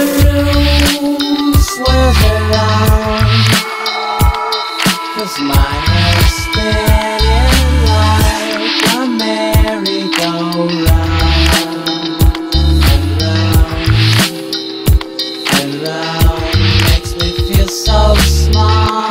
room swirls around, 'cause mine is spinning like a merry-go-round, and round, makes me feel so small.